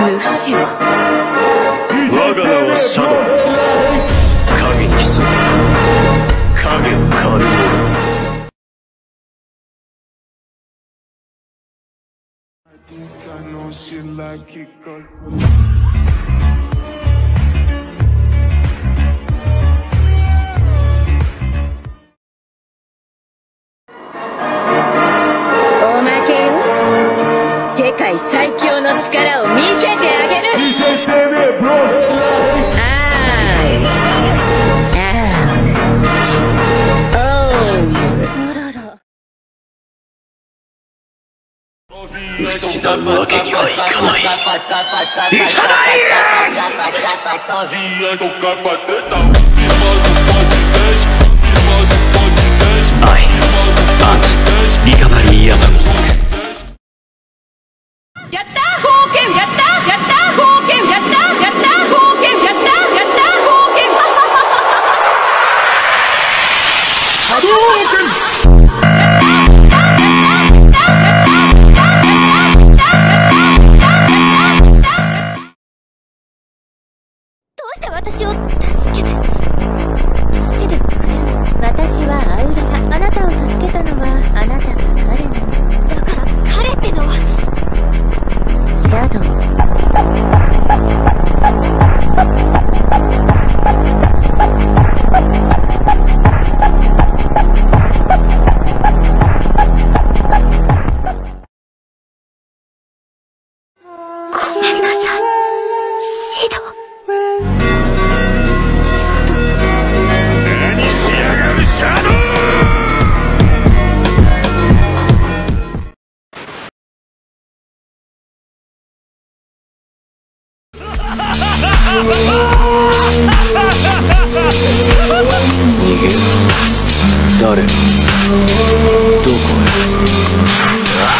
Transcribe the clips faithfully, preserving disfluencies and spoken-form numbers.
主は我が名はシャドウ、影に潜む影カルおまけよ。世界最強の力を見せてあげる。見せてね、ブロス。あーあーあらら。 失うわけにはいかない。いかない。リカバリーアトム。 やったー冒険やったーやったー冒険やったーやったー冒険やったーやったー冒険波動どうして私を助けて助けてくれるの？私はアウロラ。あなたを助けたのはあなたが彼の。だから彼ってのはシャドウ。ごめんなさい、シド。 何しやがるシャドウ。逃げる。誰？どこへ？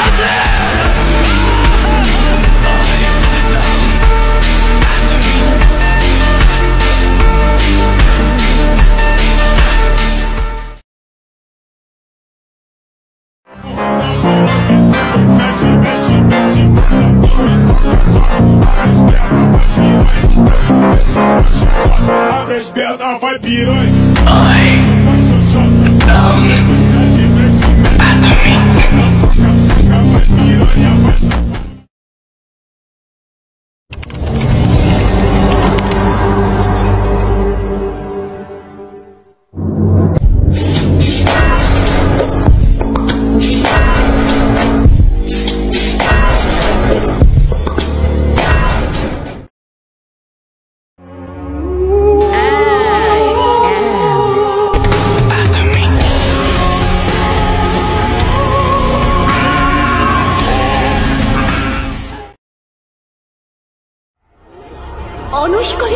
あの光は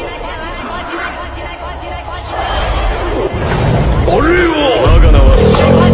あれは我が名はシャドウ。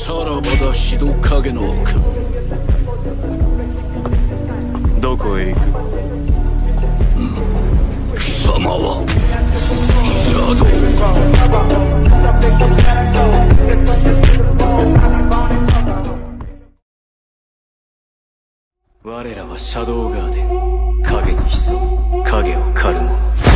さらばだシドカゲノウ君。どこへ行く？貴様はシャドウ。我らはシャドウガーデン、影に潜む影を狩る者。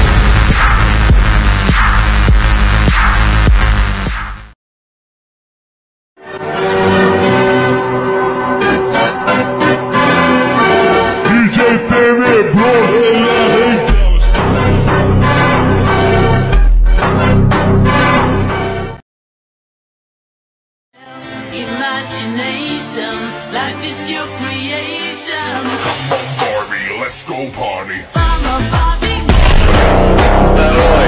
Imagination, life is your creation. Come on, Barbie, let's go party. I'm a Barbie. Здоровый.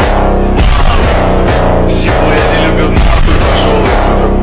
Всего я не любил, нахуй пошел отсюда.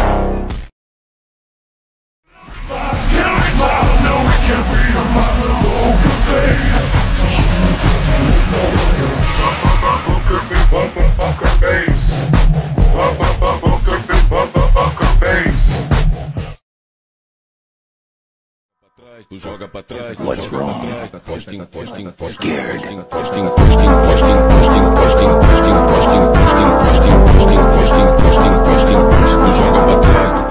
Joga pra trás, What's wrong? posting, posting, posting, Scared. posting, posting, posting, posting, posting, posting, posting, posting, posting, posting, posting, posting, posting, posting, joga pra trás.